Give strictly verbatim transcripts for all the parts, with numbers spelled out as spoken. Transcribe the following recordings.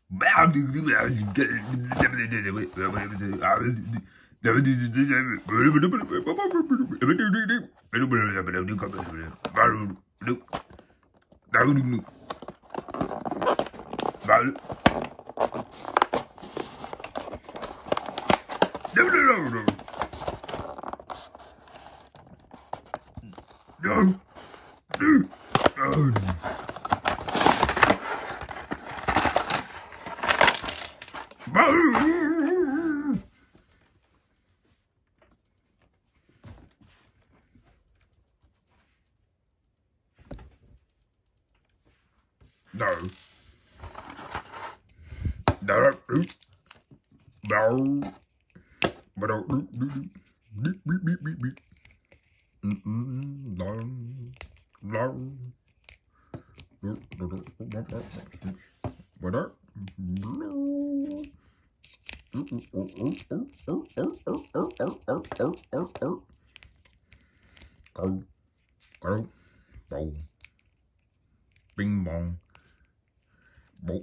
Bing bong. Bo.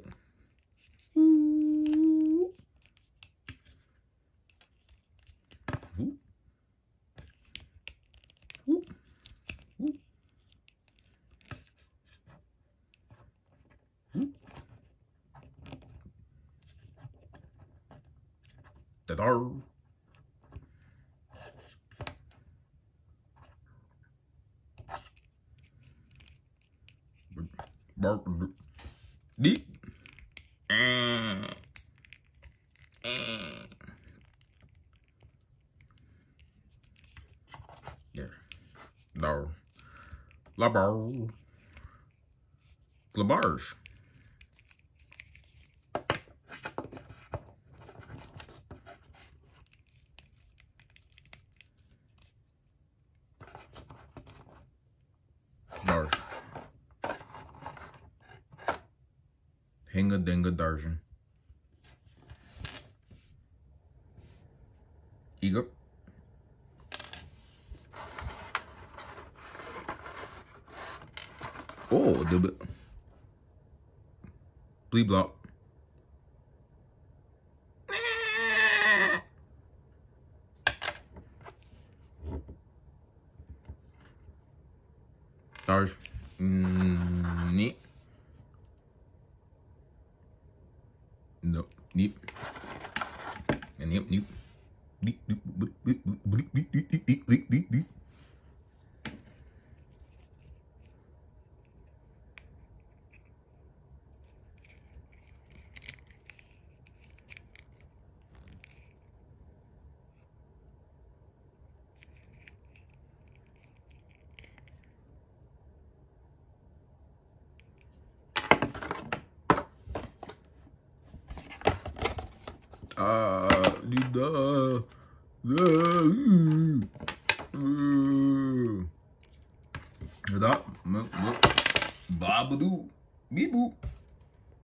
The door. Bark. Deep. There. Door. La bar. Glabarge. Dars. Hinga dinga darjan. Ego. Oh, the bit. Bleep blop. Dars. Mm, neat. No, neat. And neat, neat. Bleep, bleep, bleep, bleep, bleep, bleep, bleep, bleep, bleep, bleep, bleep. Ah, da, da, da, babadoo, beep boop.